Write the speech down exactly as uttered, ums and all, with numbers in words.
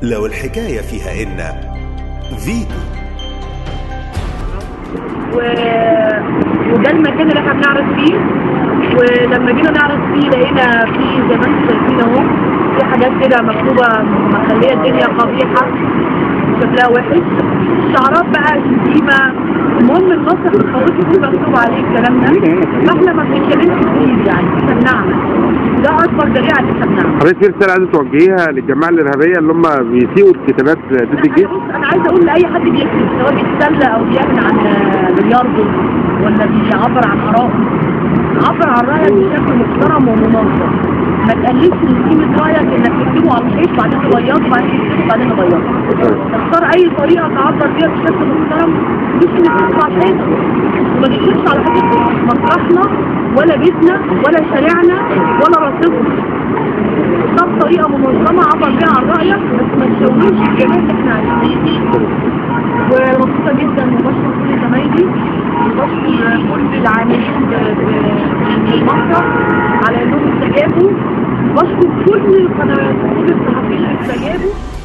لو الحكاية فيها إن فيتو. و... وده المكان اللي احنا بنعرض فيه، ولما جينا نعرض فيه لقينا فيه زي ما انتم شايفين اهو في حاجات كده مكتوبه مخليه الدنيا قبيحه شكلها وحش، شعارات بقى شتيمه. المهم النص الخطوطي فيه مكتوب عليه الكلام ده، فاحنا ما بنتكلمش كتير يعني احنا بنعمل، ده اكبر دليل على ان احنا بنعمل. حضرتك في رساله عايزه توجهيها للجماعه الارهابيه اللي هم بيسيئوا الكتابات ضد الجيش؟ انا عايزه اقول لاي حد بيكتب سواء بيتسلى او بيعمل عن بلياردو ولا بيعبر عن ارائه، عبر عن رايك بشكل محترم ومنظم، ما تقللش من قيمه رايك انك تكتبه على الحيط بعدين تبيضه بعدين تكتبه بعدين تبيضه. تختار اي طريقه تعبر بيها بشكل محترم، مش انك تكتب على الحيط وما تكتبش على حيط مسرحنا ولا بيتنا ولا شارعنا ولا رصيدنا. اختار طريقه منظمه عبر بيها عن رايك بس ما تشوهش الجمال اللي احنا عايشين. ومبسوطه جدا وبشكر كل زمايلي وبشكر كل العاملين في المسرح على انهم استجابوا، بشكر كل القنوات وكل الصحفيين اللي استجابوا.